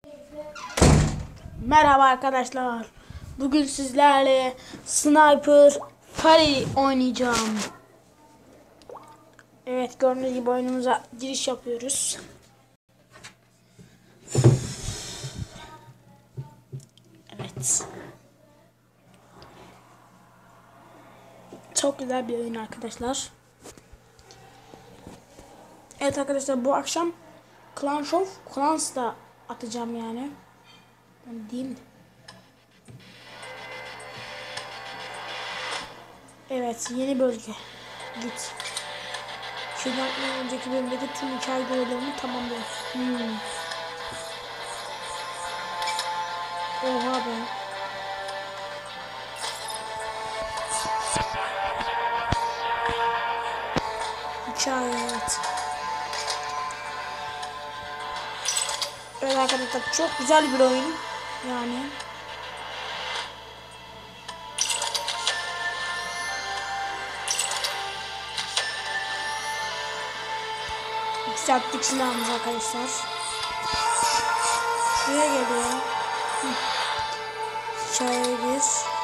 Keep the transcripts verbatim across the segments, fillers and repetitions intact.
Merhaba arkadaşlar. Bugün sizlerle Sniper Fury oynayacağım. Evet, gördüğünüz gibi oyunumuza giriş yapıyoruz. Evet. Çok güzel bir oyun arkadaşlar. Evet arkadaşlar, bu akşam Clash of Clans'da atacağım yani. Ben diyeyim. Evet, yeni bölge. Git. Şuradan önceki bölümdeki tüm hikaye görevlerini tamamlıyor. Hmm. Oha be. Hikaye, evet. Evet arkadaşlar, çok güzel bir oyun. Yani. Yükselttik silahımızı arkadaşlar. Şuraya geliyor. Hikaye bir.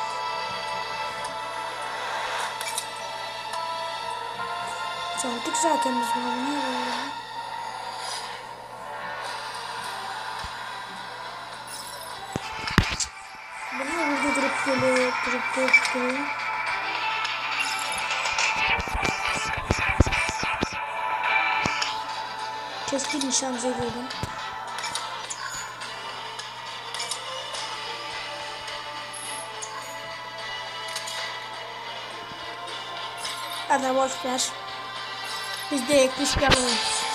Yükselttik zaten biz bunu. Ne oluyor? Bunu burada durup geliyor. Durup durup geliyor. Keskin nişancıya girdim. Hadi boş ver. Biz de ekmiş kalalım.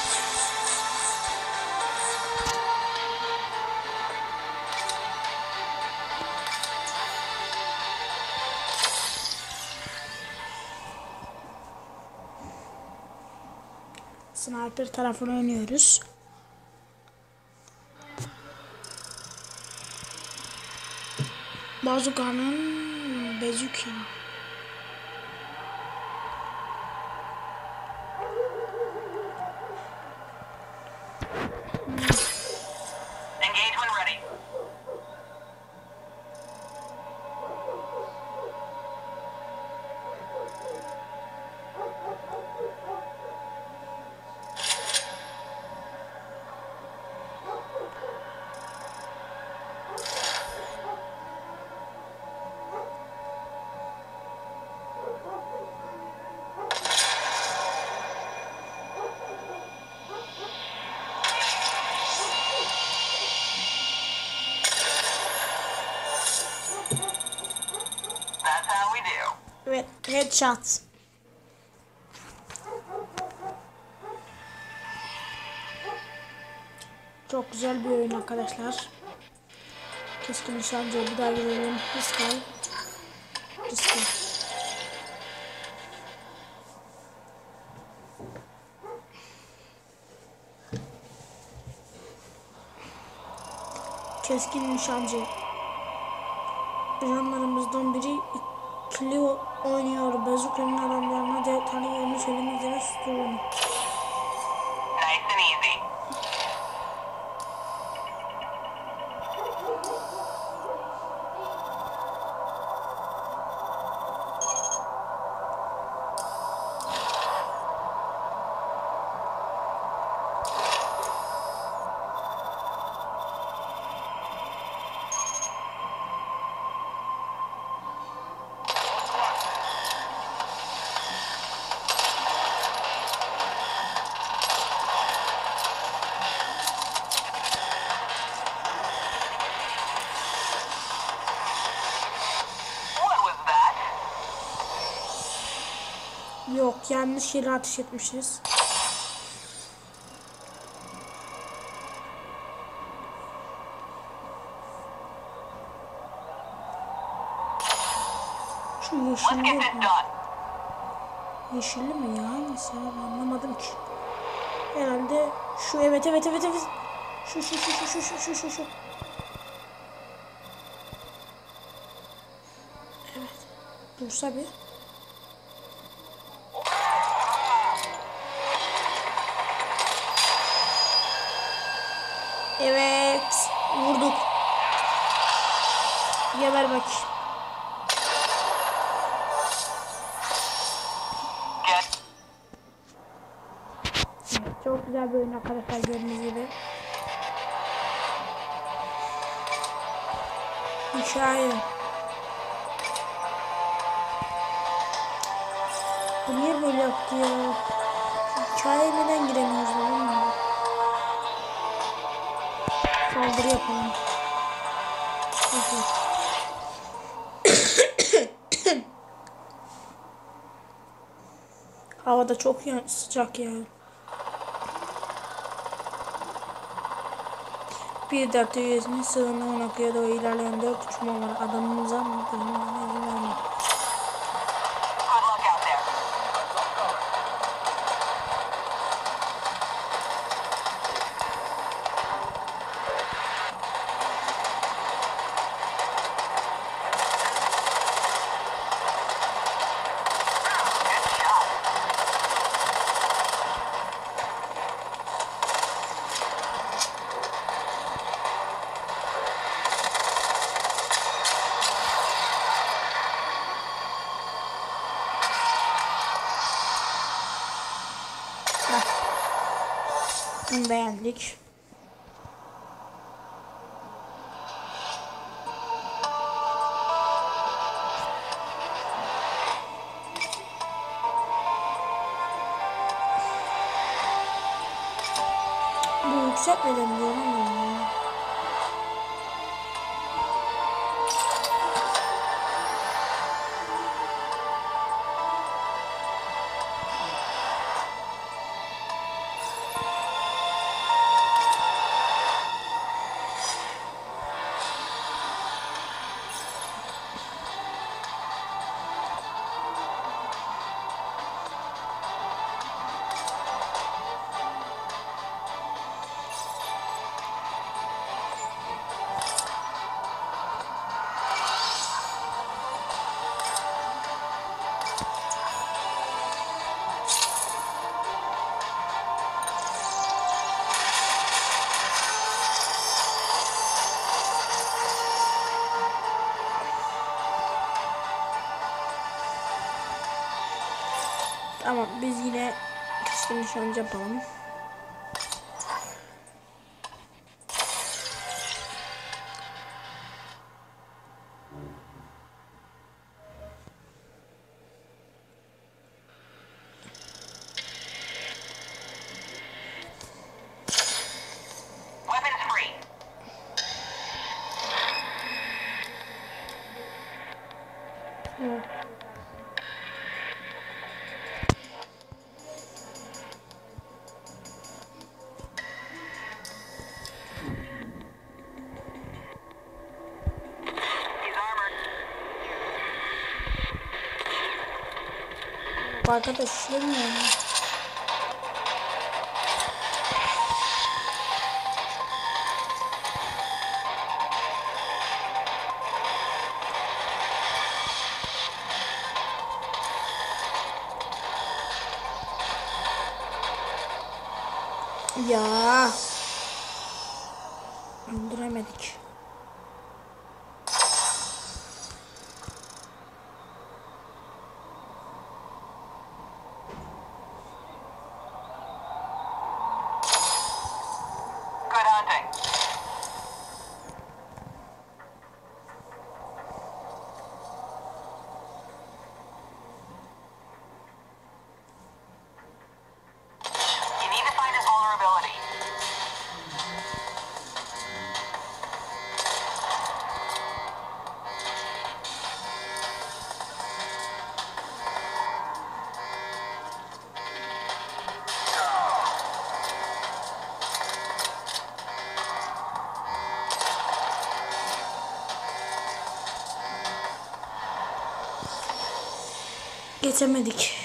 Sniper tarafını oynuyoruz. Bazuka'nın Bezuki. Evet, headshot. Çok güzel bir oyun arkadaşlar. Keskin nişancıya bir daha girelim. Riskal. Riskal. Keskin nişancı. Canlarımızdan biri ikili oynuyor. Bazuka'nın adamlarına de tanıyorum. Söylemezlere susturun. Yok, yanlış yere ateş etmişiz. Şu yeşilli mi? Yeşilli mi ya? Hangisi abi? Anlamadım ki. Herhalde şu, evet evet evet evet. Şu şu şu şu şu şu şu şu şu. Evet. Dursa bir. Evet. vurduk. Geber bak. Çok güzel bir oyun arkadaşlar, gördüğünüz gibi. Hikaye. Bu niye böyle yaptı ya? Hikaye neden giremiyoruz lan? Saldırı yapalım. Havada çok sıcak ya. Bir dert üyesinin sığınağına akıya doğru ilerleyen dört uçma var. Adamımıza mı? Bunu beğendik. Bu yükseltmeden diyorum ama. Tamam, biz yine keskin nişancı yapalım. Evet. Arkadaşlarım ya. Ya. Öldüremedik. Geçemedik.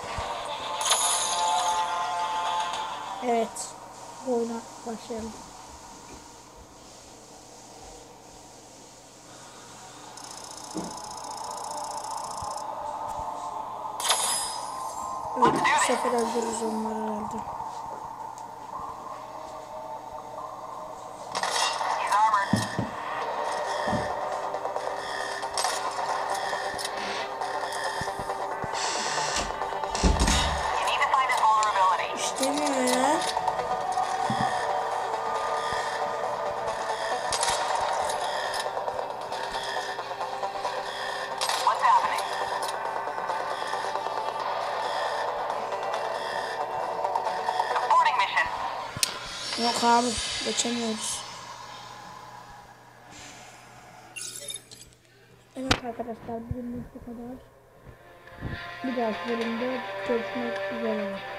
Evet. Bu oyuna başlayalım. Evet, bu sefer öldürürüz onları herhalde. İşlemiyor ya. Yok abi, geçemiyoruz. Evet arkadaşlar, bugünlük bu kadar. Bir dahaki bölümde görüşmek üzere.